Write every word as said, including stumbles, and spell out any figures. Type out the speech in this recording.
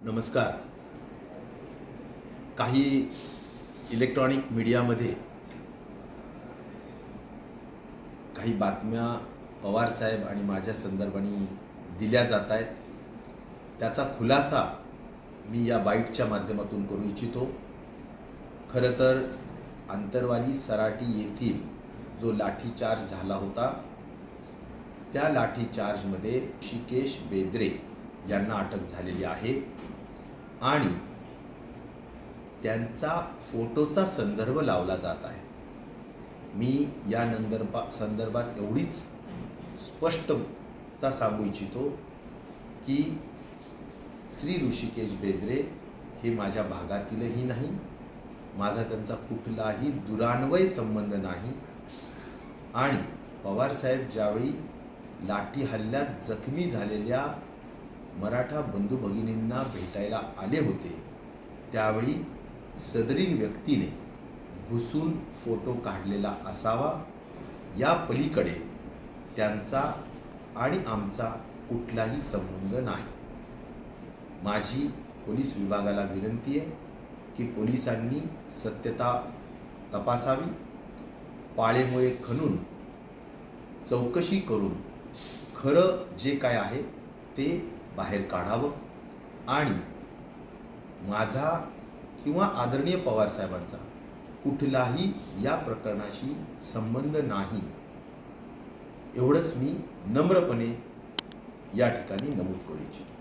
नमस्कार. काही इलेक्ट्रॉनिक मीडियामध्ये काही बातम्या पवार साहेब आणि माझ्या संदर्भाने दिल्या जात आहेत. त्याचा खुलासा मी या बाईटच्या माध्यमातून करू इच्छितो. खरं तर अंतरवाली सराटी येथील जो लाठीचार्ज झाला होता त्या लाठीचार्जमध्ये ऋषिकेश बेद्रे यांना अटक झालेली आहे आणि त्यांचा फोटोचा संदर्भ लावला जात आहे. मी या नंदर्भा संदर्भात एवढीच स्पष्टता सांगू इच्छितो की श्री ऋषिकेश बेद्रे हे माझ्या भागातीलही नाही, माझा त्यांचा कुठलाही दुरान्वय संबंध नाही. आणि पवार साहेब ज्यावेळी लाठी हल्ल्यात जखमी झालेल्या मराठा बंधू भगिनींना भेटायला आले होते त्यावेळी सदरील व्यक्तीने घुसून फोटो काढलेला असावा. या पलीकडे त्यांचा आणि आमचा कुठलाही संबंध नाही. माझी पोलीस विभागाला विनंती आहे की पोलिसांनी सत्यता तपासावी, पाळेमुळे खणून चौकशी करून खरं जे काय आहे ते बाहेर काढावं आणि माझा किंवा आदरणीय पवार साहेबांचा कुठलाही या प्रकरणाशी संबंध नाही एवढंच मी नम्रपणे या ठिकाणी नमूद करू इच्छितो.